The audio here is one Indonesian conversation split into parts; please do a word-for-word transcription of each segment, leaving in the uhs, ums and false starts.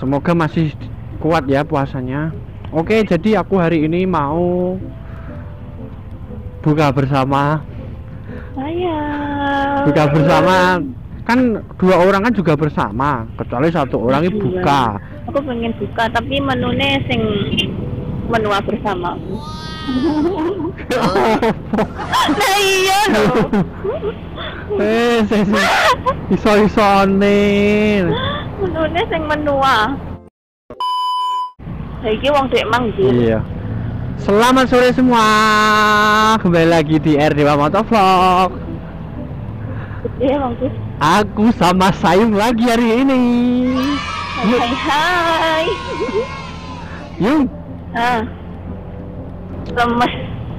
Semoga masih kuat ya puasanya. Oke, jadi aku hari ini mau buka bersama. Ayah. Buka bersama kan dua orang kan juga bersama, kecuali satu orang ini buka. Aku pengen buka tapi menunya sing menua bersama. Nah iya loh. Eh, iso-isone. Menunya sing menua. Saiki wong dek manggil. Iya. Selamat sore semua. Kembali lagi di R Dewa Motovlog. Iya, Bang Gus. Aku sama Sayung lagi hari ini. Hai hai. Yung. Ah. Lemes.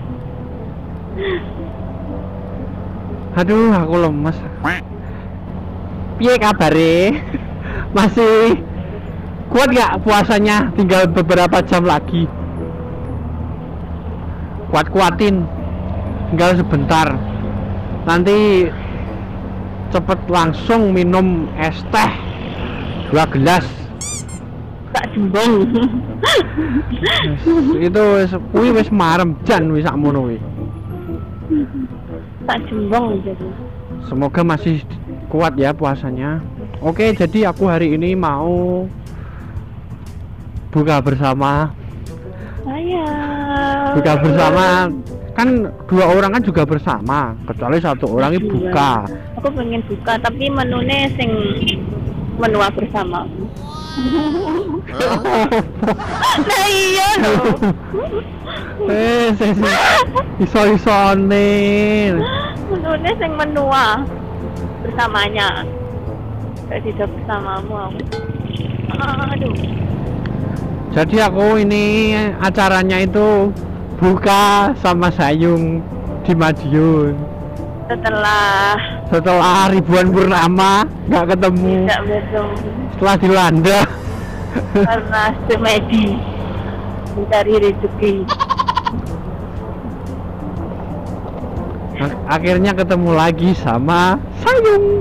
Aduh, aku lemes. Piye kabare? Masih kuat gak puasanya? Tinggal beberapa jam lagi. Kuat-kuatin. Tinggal sebentar. Nanti cepet langsung minum es teh dua gelas. Tak jembong. Itu wis kuwi wis marem jan wis sakmono kuwi. Tak jembong jadi. Semoga masih kuat ya puasanya. Oke, jadi aku hari ini mau buka bersama. Ayah. Buka bersama kan dua orang kan juga bersama, kecuali satu orang ini buka. Aku pengen buka tapi menunya sing menua bersama. Nah iya loh. Eh, iso-isone. Menunya sing menua bersamanya. Gak tidak bersamamu aku. Aduh. Jadi aku ini acaranya itu buka sama Sayung di Madiun. Setelah Setelah ribuan purnama nggak ketemu. tidak betul. Setelah dilanda Karena semedi mencari rezeki. akhirnya ketemu lagi sama Sayung.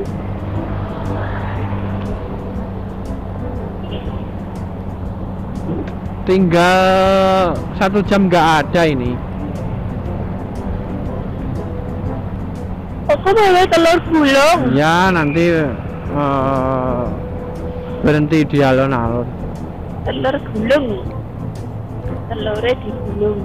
Tinggal satu jam nggak ada ini. Aku mau telur gulung. Ya nanti uh, berhenti di alun-alun. Telur gulung. Telurnya digulung.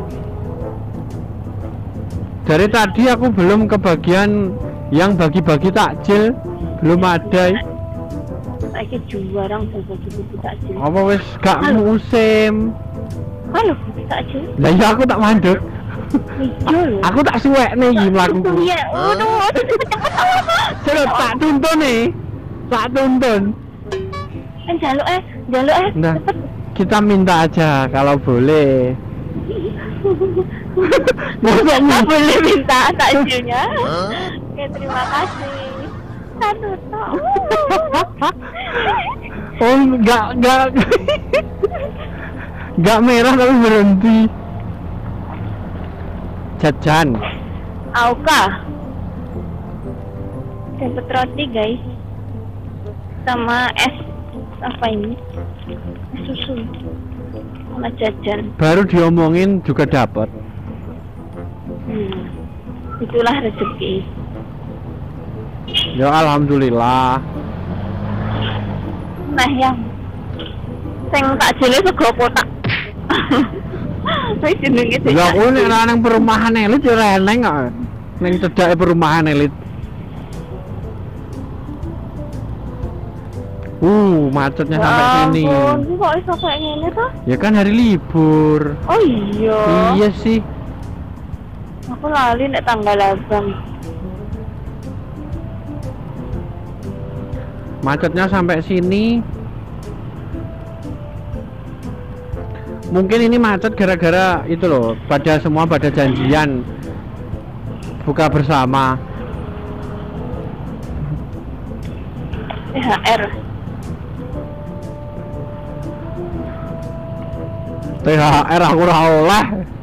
Dari tadi aku belum kebagian yang bagi-bagi takjil, belum ada. Lagi juarang bagi-bagi takjil. Apa wis gak Halo. musim? Halo, takjil. Lah ya aku tak mandek. Iya loh. Aku tak suwek nih iki mlakuku. Iya, aduh, cepet-cepet apa? Coba tak tuntun nih. Tak tuntun. Eh, jaluk eh, jaluk eh. Nah, Cepet. kita minta aja kalau boleh. Nggak boleh minta takjilnya. Oke, terima kasih. Satu tok. Oh, enggak enggak. Enggak merah tapi berhenti. Jajan. Auka. Dapat roti guys. Sama es apa ini? Es susu. Sama jajan. Baru diomongin juga dapat. Hmm. Itulah rezeki. Ya alhamdulillah. Nah yang sing takjile sego kotak. Wis jenenge sing. Ya aku nek nang perumahan elit ya eneng kok. Ning cedake perumahan elit. Uh, macetnya sampai sini. Ya ampun, kok iso kayak ngene ta? Ya kan hari libur. Oh iya. Iya sih. Aku lali nek tanggal delapan. Macetnya sampai sini. Mungkin ini macet gara-gara itu loh, pada semua pada janjian buka bersama. T H R. T H R aku ora oleh.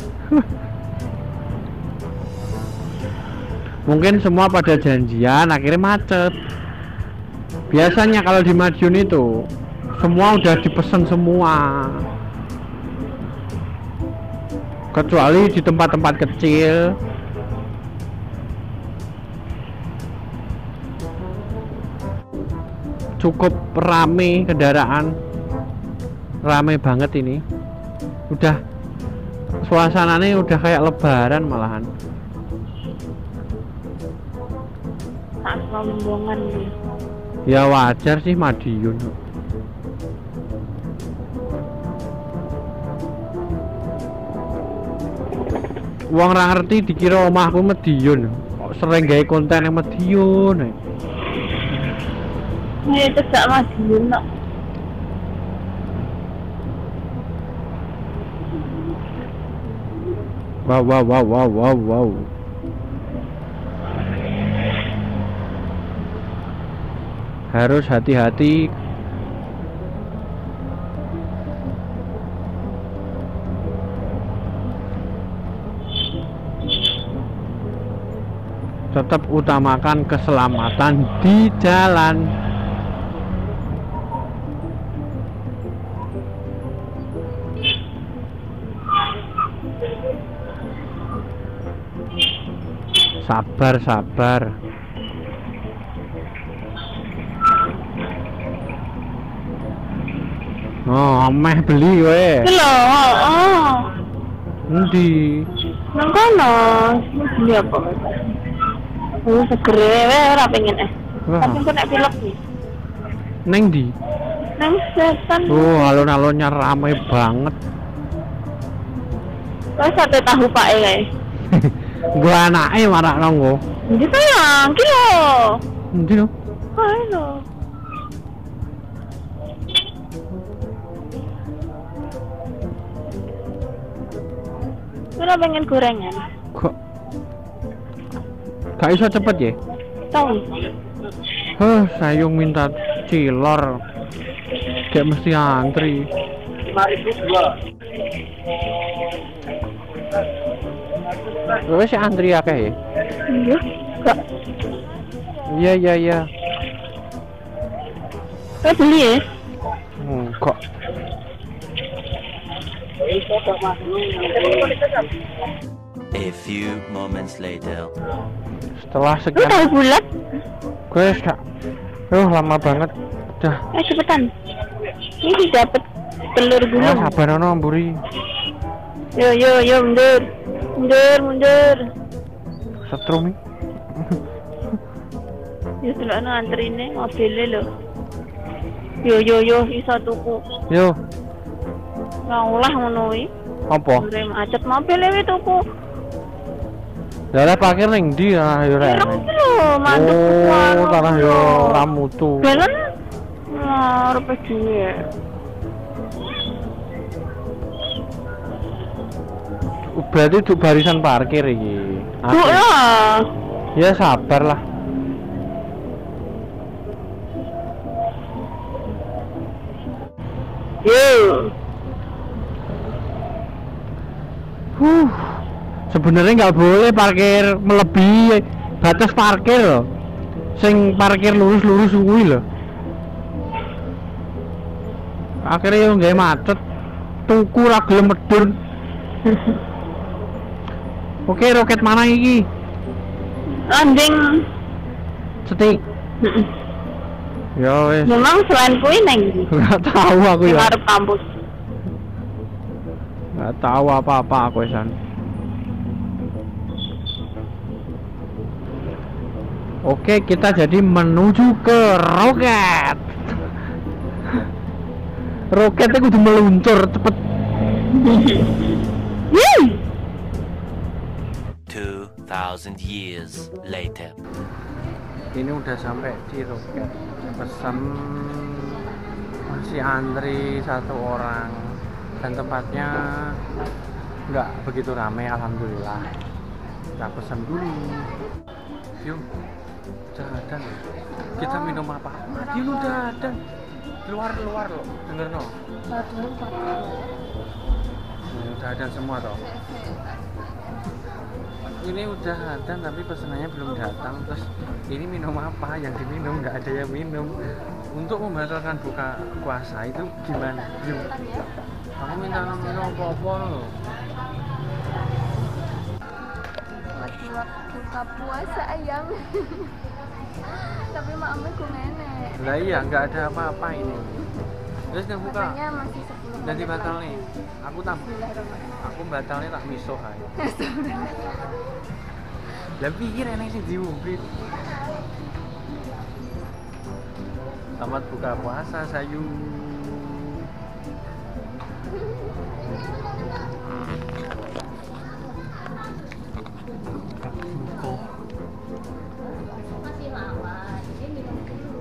Mungkin semua pada janjian akhirnya macet. Biasanya kalau di Madiun itu Semua udah dipesan semua. Kecuali di tempat-tempat kecil. Cukup rame kendaraan. Rame banget ini. Udah suasananya udah kayak lebaran malahan. Tak rombongan nih. Ya wajar sih Madiun. Wong ra ngerti dikira omahku Madiun. Kok sering gawe konten yang Madiun. Ini cecak Madiun kok. Wow wow wow wow wow wow. Harus hati-hati. Tetap utamakan keselamatan di jalan. Sabar, sabar. Oh, meh beli we. Iki lho, oh. Endi? Nang kono, beli apa? Oh, segere wae ora pengen eh. Wah. Tapi kok nek pilek iki. Neng di? Nang setan. Oh, alun-alunnya ramai banget. Kok sate tahu Pak e kae. Gua anake marak nonggo. Ndi sayang, iki lho. Endi lho? Kae lho. Ora pengen gorengan. Kok gak iso cepet ya? Tahu. Huh, sayung minta cilor. Kayak mesti antri. lima ribu dua. Wes antri akeh ya? Iya, enggak. Iya iya iya. Kau beli ya? Hmm, kok A few moments later. setelah Lu sekian tahu bulat? gue gak. Oh, lama banget. Udah. Eh cepetan. Ini dapat telur Oh, gulung. sabar ono mburi. Yo yo yo mundur. Mundur mundur. Setrum iki. Ya delokno antrine mobile lho. Yo yo yo iso tuku. Yo, Ora olah ngono iki. apa? Ndre macet mobil e tuku. Lah parkir ning ndi ah yo rek. Pirang iki lho, mandek Oh, tanah yo ora mutu. Jalan arep dhewe. Berarti untuk barisan parkir iki. Duk lah. Ya sabar lah. Yo. Huh. Sebenarnya nggak boleh parkir melebihi batas parkir loh. Sing parkir lurus-lurus kuwi loh. Akhirnya yo nggak macet. Tuku ra gelem medun. Oke, roket mana iki? Landing. Setik. Ya wes. Memang selain kuwi neng ndi? Nggak tahu aku Di ya. ngarep kampus. Nggak tahu apa-apa aku San. Oke, kita jadi menuju ke roket. Roketnya kudu meluncur cepet. Two thousand years later. Ini udah sampai di roket. Pesan masih antri satu orang dan tempatnya nggak begitu ramai, alhamdulillah. Kita pesan dulu. Yuk, dadan. Kita minum apa? Mati lu dadan. Luar luar loh, denger no. Ini udah ada semua toh. Ini udah ada tapi pesenannya belum datang. Terus ini minum apa? Yang diminum nggak ada yang minum. untuk membatalkan buka puasa itu gimana? Yuk, aku minta nomor apa-apa loh. buat buka puasa ayam. Tapi maamnya ku nenek. Lah iya, nggak ada apa-apa ini. Terus yang buka. Katanya masih sepuluh Jadi batal nih. Aku tak Bismillahirrahmanirrahim. aku batalnya tak miso ae. Lah pikir enek sing diumpit. Selamat buka puasa Sayu. Masih lama. Jadi minum dulu.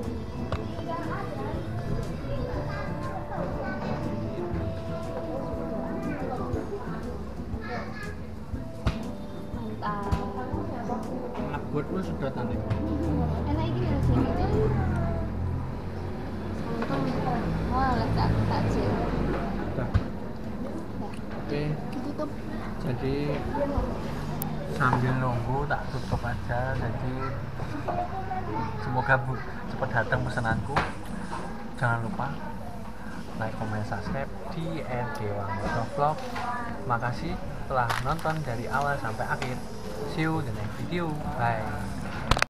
Mantap. Buatmu sudah tanda. Enak ini ya sini. Wah, letak takjil. Udah. Oke. Ditutup. Jadi sambil nunggu tak tutup aja. Jadi semoga bu cepat datang pesananku. Jangan lupa like, comment, subscribe di R J Wangoso Vlog. Makasih telah nonton dari awal sampai akhir. See you in the next video. Bye.